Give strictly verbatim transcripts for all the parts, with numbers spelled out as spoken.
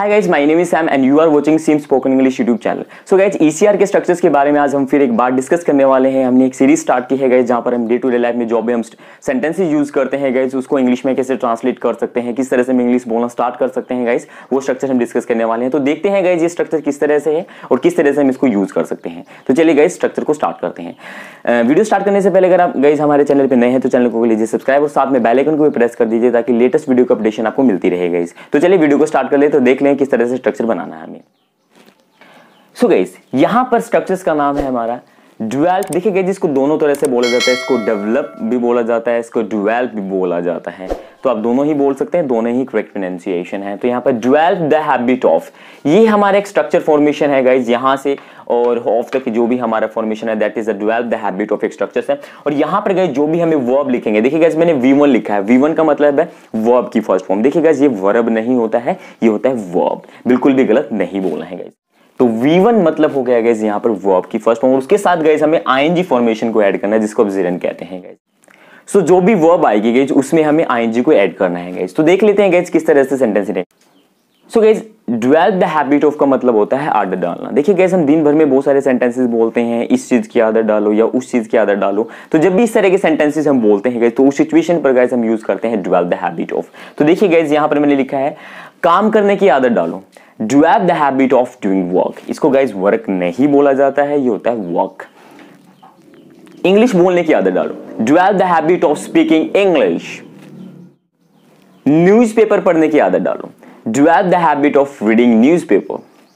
Hi guys, my name is Sam and you are watching Sim spoken English YouTube channel. So guys, ECR के structures के बारे में आज हम फिर एक बार डिस्कस करने वाले हैं। हमने एक सीरीज स्टार्ट की है गाइज, जहां पर हम डे टू डे लाइफ में जो भी हम सेंटेंसेस यूज करते हैं गाइज, उसको इंग्लिश में कैसे ट्रांसलेट कर सकते हैं, किस तरह से हम इंग्लिश बोलना स्टार्ट कर सकते हैं गाइज, वो स्ट्रक्चर हम डिस्कस करने वाले हैं। तो देखते हैं गाइज ये स्ट्रक्चर किस तरह से है और किस तरह से हम इसको यूज कर सकते हैं। तो चलिए गाइज स्ट्रक्चर को स्टार्ट करते हैं। वीडियो स्टार्ट करने से पहले अगर आप गाइज हमारे चैनल पर नए हैं तो चैनल को लीजिए सब्सक्राइब और साथ में बेल आइकन को भी प्रेस कर दीजिए ताकि लेटेस्ट वीडियो का अपडेशन आपको मिलती रहे गाइज। तो चलिए वीडियो को स्टार्ट कर ले तो देख लें किस तरह से स्ट्रक्चर बनाना है हमें। सो गाइस, यहां पर स्ट्रक्चर्स का नाम है हमारा ड्यूएल। देखिए गाइस, इसको दोनों तरह से बोला जाता है, इसको डेवलप भी बोला जाता है, इसको ड्यूएल भी बोला जाता है। तो आप दोनों ही बोल सकते हैं, दोनों ही करेक्ट प्रोनाउंसिएशन है। तो यहाँ पर ड्यूएल द हैबिट ऑफ, ये हमारा एक स्ट्रक्चर फॉर्मेशन है गाइस, यहाँ से और ऑफ तक जो भी हमारा फॉर्मेशन है that is the dwell the habit of एक स्ट्रक्चर है। और यहाँ पर गाइस जो भी हमें वर्ब लिखेंगे, देखिए गाइस मैंने वी वन लिखा है, वी वन का मतलब है वर्ब की फर्स्ट फॉर्म। देखिए गाइस ये वर्ब नहीं होता है, ये होता है वर्ब। बिल्कुल भी गलत नहीं बोलना है गाइस। तो वी वन मतलब हो गया गाइस यहाँ पर वर्ब की फर्स्ट फॉर्म, और उसके साथ गाइस हमें आईएनजी फॉर्मेशन को ऐड करना है, जिसको जिरन कहते हैं गाइस। सो so, जो भी वर्ब आएगी गाइस उसमें हमें आईएनजी को ऐड करना है गाइस। तो देख लेते हैं गाइस किस तरह से सेंटेंस है। So guys, dwell the habit of का मतलब होता है आदत डालना। देखिए गाइस, हम दिन भर में बहुत सारे सेंटेंसेस बोलते हैं, इस चीज की आदत डालो या उस चीज की आदत डालो। तो जब भी इस तरह के सेंटेंसेस हम बोलते हैं गाइस, तो उस सिचुएशन पर गाइस हम यूज करते हैं ड्वेल द हैबिट ऑफ। तो देखिए गाइस यहाँ पर मैंने लिखा है काम करने की आदत डालो, dwell the habit of doing work. इसको गाइस वर्क नहीं बोला जाता है, ये होता है वर्क। इंग्लिश बोलने की आदत डालो, dwell the habit of speaking English. Newspaper पढ़ने की आदत डालो, dwell the habit of reading newspaper.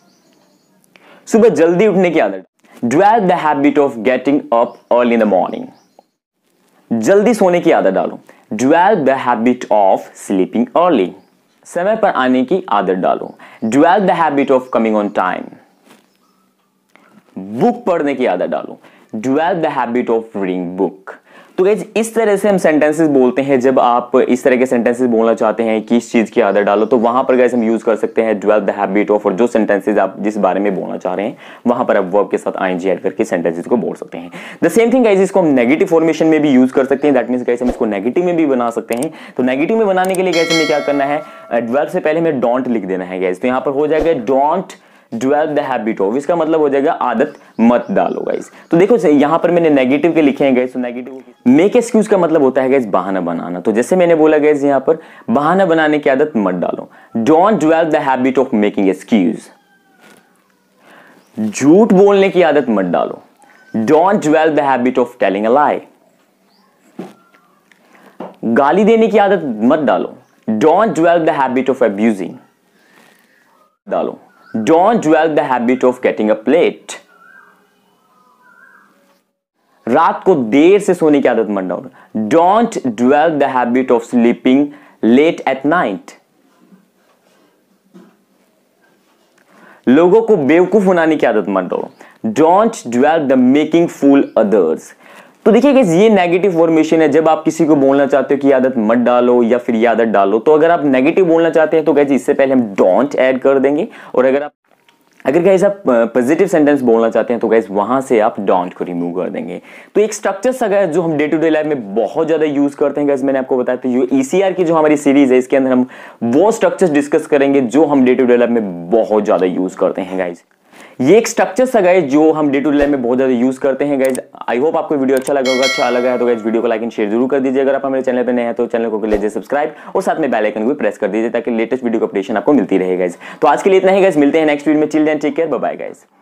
सुबह जल्दी उठने की आदत, dwell the habit of getting up early in the morning. जल्दी सोने की आदत डालो, dwell the habit of sleeping early. समय पर आने की आदत डालो, dwell the habit of coming on time. Book पढ़ने की आदत डालो, dwell the habit of reading book. तो गाइस इस तरह से हम सेंटेंसेस बोलते हैं। जब आप इस तरह के सेंटेंसेस बोलना चाहते हैं कि इस चीज की आदत डालो, तो वहां पर गाइस हम यूज कर सकते हैं ड्वेल द हैबिट ऑफ। और जो सेंटेंसेस आप जिस बारे में बोलना चाह रहे हैं वहां पर आप वर्ब के साथ आईएनजी ऐड करके सेंटेंसेस को बोल सकते हैं। द सेम थिंग गाइस, इसको हम नेगेटिव फॉर्मेशन में भी यूज कर सकते हैं। दैट मींस गाइस हम इसको नेगेटिव में भी बना सकते हैं। तो नेगेटिव में बनाने के लिए गाइस हमें क्या करना है, ड्वेल से पहले हमें डोंट लिख देना है गाइस। तो यहां पर हो जाएगा don't dwell the habit of, इसका मतलब हो जाएगा आदत मत डालो गाइस। तो देखो यहां पर मैंने नेगेटिव के लिखे हैं गाइस। तो नेगेटिव मेक एक्सक्यूज का मतलब होता है गाइस बहाना बनाना। तो जैसे मैंने बोला गाइस यहां पर बहाना बनाने की आदत मत डालो, don't dwell the habit of making excuse. झूठ बोलने की आदत मत डालो, don't dwell the habit of telling a lie. गाली देने की आदत मत डालो, don't dwell the habit of abusing. डालो, Don't dwell the habit of getting up late. रात को देर से सोने की आदत मत डालो, Don't dwell the habit of sleeping late at night. लोगों को बेवकूफ बनाने की आदत मत डालो, Don't dwell the making fool others. तो देखिए गाइस ये नेगेटिव फॉर्मेशन है। जब आप किसी को बोलना चाहते हो कि आदत मत डालो या फिर ये आदत डालो, तो अगर आप नेगेटिव बोलना चाहते हैं तो गाइस इससे पहले हम डोंट ऐड कर देंगे। और अगर आप अगर गाइस आप पॉजिटिव सेंटेंस बोलना चाहते हैं तो गाइस वहां से आप डोंट को रिमूव कर देंगे। तो एक स्ट्रक्चर सा गाइस जो हम डे टू डे लाइफ में बहुत ज्यादा यूज करते हैं गाइस, मैंने आपको बताया था ये ईसीआर की जो हमारी सीरीज है इसके अंदर हम वो स्ट्रक्चर्स डिस्कस करेंगे जो हम डे टू डे लाइफ में बहुत ज्यादा यूज करते हैं गाइस। ये एक स्ट्रक्चर सा गाइस जो हम डे टू डे लाइफ में बहुत ज्यादा यूज करते हैं गाइस। आई होप आपको वीडियो अच्छा लगा होगा। अच्छा लगा है तो गाइस वीडियो को लाइक एंड शेयर जरूर कर दीजिए। अगर आप हमारे चैनल पे नए हैं तो चैनल को कर लीजिए सब्सक्राइब और साथ में बेल आइकन को भी प्रेस कर दीजिए ताकि लेटेस्ट वीडियो का अपडेशन आपको मिलती रहे गाइस। तो आज के लिए इतना ही गाइस, मिलते हैं नेक्स्ट वीडियो में। Chill then take care, bye bye guys.